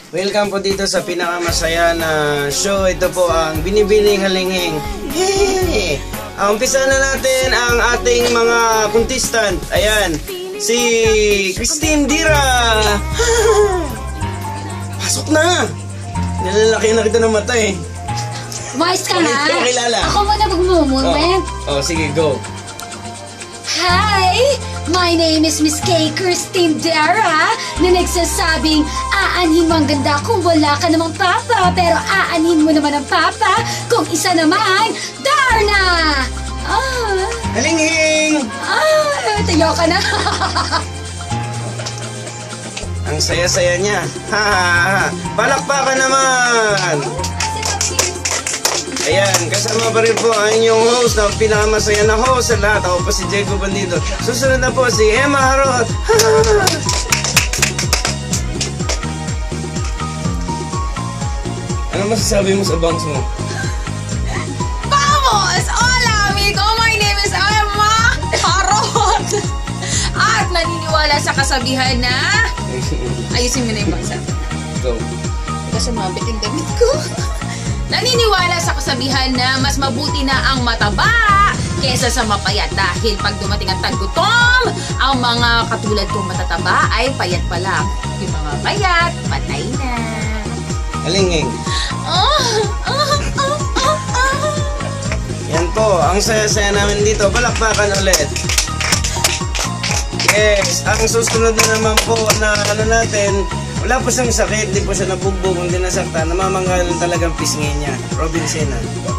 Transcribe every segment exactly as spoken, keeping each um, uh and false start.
Welcome po dito sa pinakamasaya na show. Ito po ang Binibining Halinghing. Hey! Uh, umpisa na natin ang ating mga contestant. Ayan, si Christine Dira. Pasok na! Nilalaki na kita ng mata eh. Mais ka na? Pakilala. Ako muna mag-moment. Oh, oh, sige, go. Hi! My name is Miss K. Christine Dara na nagsasabing aanhin mo ang ganda kung wala ka namang papa, pero aanhin mo naman ang papa kung isa naman, Darna! Ah! Halinghing! Ah! Tayo ka na! Ang saya-saya niya. Ha, ha, ha. Palakpakan naman! Ayan, kasama pa rin po ang inyong host na pinakamasaya na host sa lahat. Ako po si Diego Bandido. Susunod na po si Emma Harot. Ano masasabi mo sa bangs mo? Vamos! Hola, amigo! My name is Emma Harot! At naniniwala sa kasabihan na... Ayusin mo na yung bangsa. Go. Kasi mabit yung damit ko. Naniniwala sa kasabihan na mas mabuti na ang mataba kesa sa mapayat dahil pag dumating ang taggutom, ang mga katulad kong matataba ay payat pa lang. Yung mga payat, patay na. Halinghing. Oh, oh, oh, oh, oh. Yan po, ang saya-saya namin dito. Palakpakan ulit. Yes, ang susunod na naman po na ano natin, wala po siyang sakit, di po siya nabugbog, hindi nasakta, namamanggal talagang pisngi niya. Robin Sena.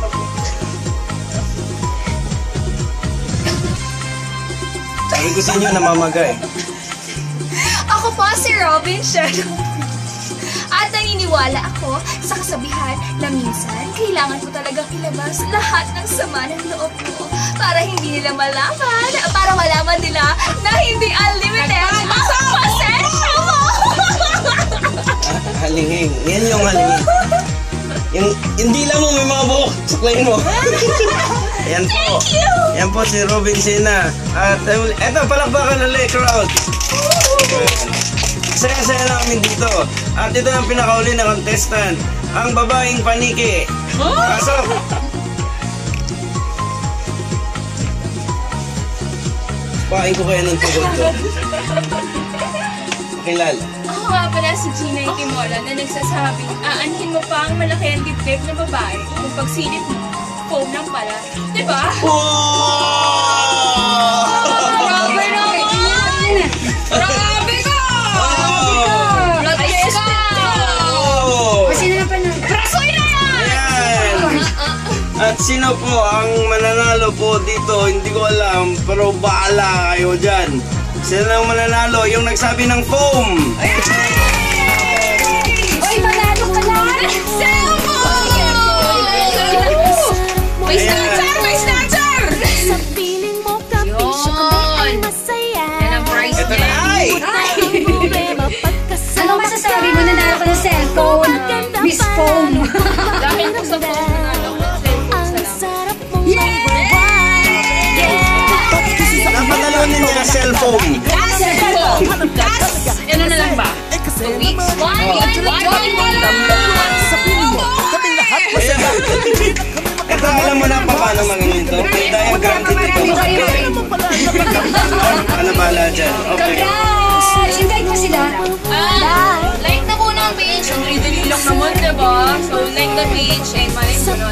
Sabi ko sa inyo, namamaga eh. Ako po si Robin Sena. At naniniwala ako sa kasabihan na minsan kailangan ko talagang ilabas lahat ng sama ng loob mo para hindi nila malaman, para malaman nila na hindi unlimited ang pasensya mo! Halinghing. Yan yung halinghing. Yung, hindi lang mo may mga buhok. Suklayin mo. Yan po. Yan po si Robin Sena. At eto, palakpakan ulit, crowd. Saya-saya namin dito. At ito ang pinakauli na contestant. Ang babaeng paniki. Pasok! Pain ko kayo ng tugod ko. Pakilala. Ako nga pala si Gina Itimola na nagsasabing aanhin mo pa ang malaki ang dibdib na babae kung pagsilip mo, foam lang pala. Diba? Grabe na! Grabe ka! Blood test ka! Kasi na pa na. Brasoy na yan! Ayan! At sino po ang mananalo po dito? Hindi ko alam, pero baala kayo dyan. Sino ang mananalo? Yung nagsabi ng foam! Oy, manalo ka na! May snatcher! May snatcher! Yun! Yan ang prize Ito niya. na! Ay! Ano masasabi mo? Nanalo ka ng cellphone? Miss Foam! Dahil po sa phone na lang. Napatalonin niya ang cellphone! Cellphone! Last, ano na lang ba? Two weeks? One, one, one, one, one! Ito, alam mo na pa paano mangyayari ito? Dahil guaranteed ito. Ano bala dyan? Okay. Congrats! Invite mo sila. Ah, like na muna ang page. Ang dali lang naman, diba? So, like the page. Eh, malay mo na.